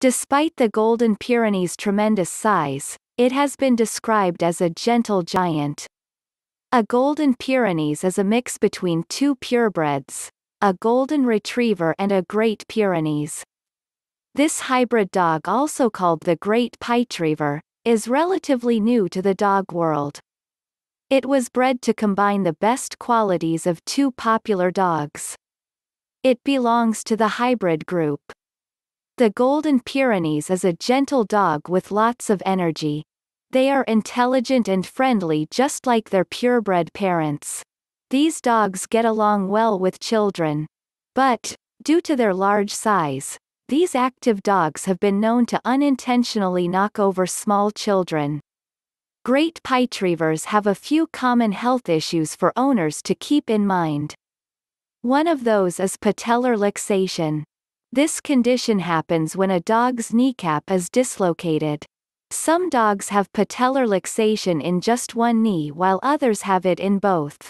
Despite the Golden Pyrenees' tremendous size, it has been described as a gentle giant. A Golden Pyrenees is a mix between two purebreds, a Golden Retriever and a Great Pyrenees. This hybrid dog, also called the Great Pytreiver, is relatively new to the dog world. It was bred to combine the best qualities of two popular dogs. It belongs to the hybrid group. The Golden Pyrenees is a gentle dog with lots of energy. They are intelligent and friendly just like their purebred parents. These dogs get along well with children. But, due to their large size, these active dogs have been known to unintentionally knock over small children. Great Pytreivers have a few common health issues for owners to keep in mind. One of those is patellar luxation. This condition happens when a dog's kneecap is dislocated. Some dogs have patellar luxation in just one knee while others have it in both.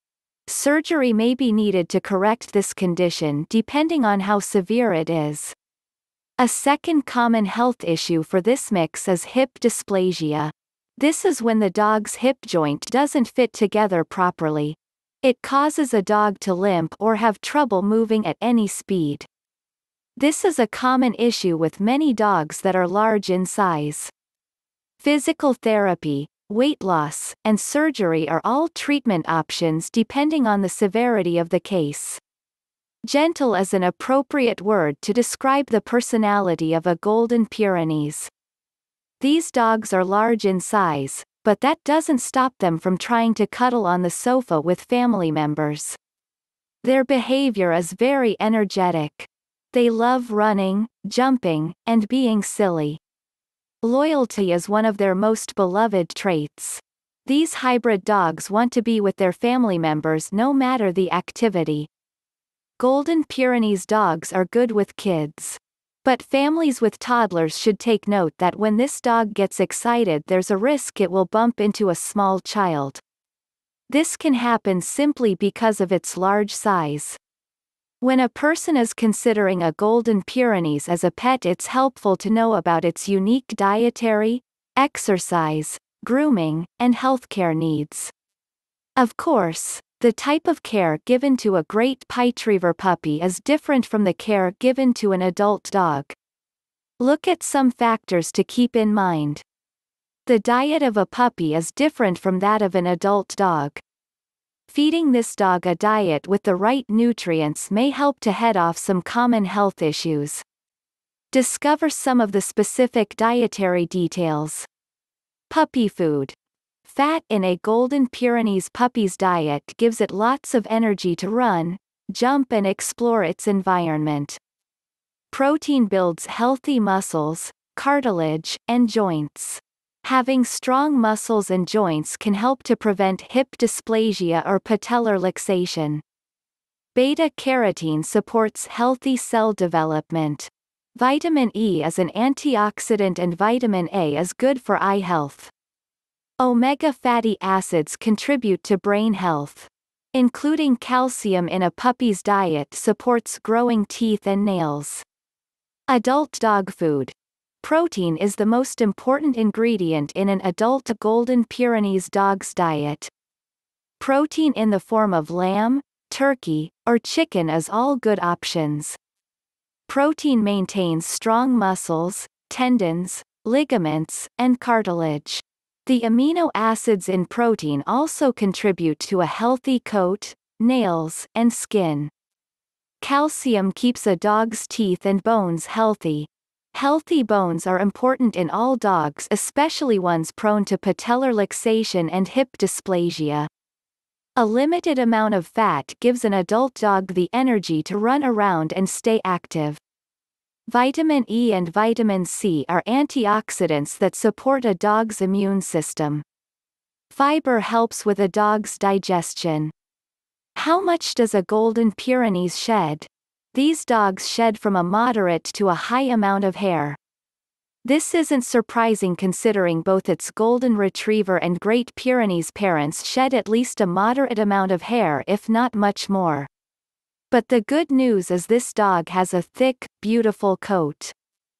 Surgery may be needed to correct this condition depending on how severe it is. A second common health issue for this mix is hip dysplasia. This is when the dog's hip joint doesn't fit together properly. It causes a dog to limp or have trouble moving at any speed. This is a common issue with many dogs that are large in size. Physical therapy, weight loss, and surgery are all treatment options depending on the severity of the case. Gentle is an appropriate word to describe the personality of a Golden Pyrenees. These dogs are large in size, but that doesn't stop them from trying to cuddle on the sofa with family members. Their behavior is very energetic. They love running, jumping, and being silly. Loyalty is one of their most beloved traits. These hybrid dogs want to be with their family members no matter the activity. Golden Pyrenees dogs are good with kids. But families with toddlers should take note that when this dog gets excited there's a risk it will bump into a small child. This can happen simply because of its large size. When a person is considering a Golden Pyrenees as a pet, it's helpful to know about its unique dietary, exercise, grooming, and healthcare needs. Of course, the type of care given to a Great Pytreiver puppy is different from the care given to an adult dog. Look at some factors to keep in mind. The diet of a puppy is different from that of an adult dog. Feeding this dog a diet with the right nutrients may help to head off some common health issues. Discover some of the specific dietary details. Puppy food. Fat in a Golden Pyrenees puppy's diet gives it lots of energy to run, jump and explore its environment. Protein builds healthy muscles, cartilage, and joints. Having strong muscles and joints can help to prevent hip dysplasia or patellar luxation. Beta-carotene supports healthy cell development. Vitamin E is an antioxidant and vitamin A is good for eye health. Omega fatty acids contribute to brain health. Including calcium in a puppy's diet supports growing teeth and nails. Adult dog food. Protein is the most important ingredient in an adult Golden Pyrenees dog's diet. Protein in the form of lamb, turkey, or chicken is all good options. Protein maintains strong muscles, tendons, ligaments, and cartilage. The amino acids in protein also contribute to a healthy coat, nails, and skin. Calcium keeps a dog's teeth and bones healthy. Healthy bones are important in all dogs, especially ones prone to patellar luxation and hip dysplasia. A limited amount of fat gives an adult dog the energy to run around and stay active. Vitamin E and vitamin C are antioxidants that support a dog's immune system. Fiber helps with a dog's digestion. How much does a Golden Pyrenees shed? These dogs shed from a moderate to a high amount of hair. This isn't surprising considering both its Golden Retriever and Great Pyrenees parents shed at least a moderate amount of hair, if not much more. But the good news is this dog has a thick, beautiful coat.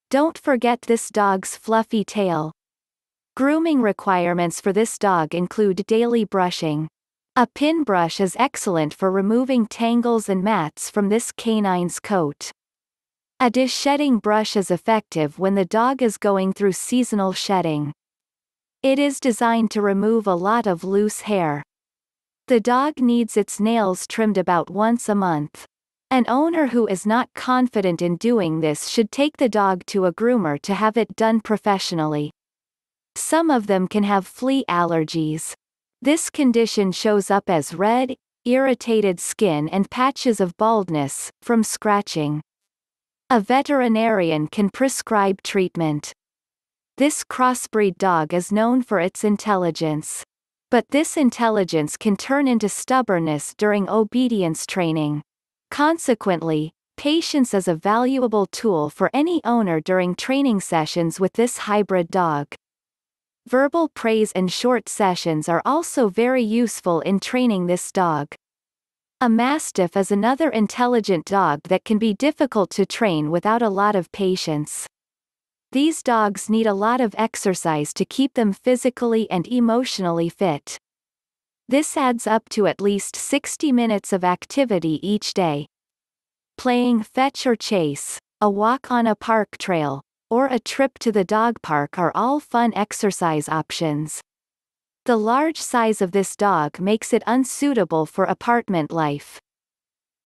Don't forget this dog's fluffy tail. Grooming requirements for this dog include daily brushing. A pin brush is excellent for removing tangles and mats from this canine's coat. A shedding brush is effective when the dog is going through seasonal shedding. It is designed to remove a lot of loose hair. The dog needs its nails trimmed about once a month. An owner who is not confident in doing this should take the dog to a groomer to have it done professionally. Some of them can have flea allergies. This condition shows up as red, irritated skin and patches of baldness, from scratching. A veterinarian can prescribe treatment. This crossbreed dog is known for its intelligence. But this intelligence can turn into stubbornness during obedience training. Consequently, patience is a valuable tool for any owner during training sessions with this hybrid dog. Verbal praise and short sessions are also very useful in training this dog. A Mastiff is another intelligent dog that can be difficult to train without a lot of patience. These dogs need a lot of exercise to keep them physically and emotionally fit. This adds up to at least 60 minutes of activity each day. Playing fetch or chase, a walk on a park trail, or a trip to the dog park are all fun exercise options. The large size of this dog makes it unsuitable for apartment life.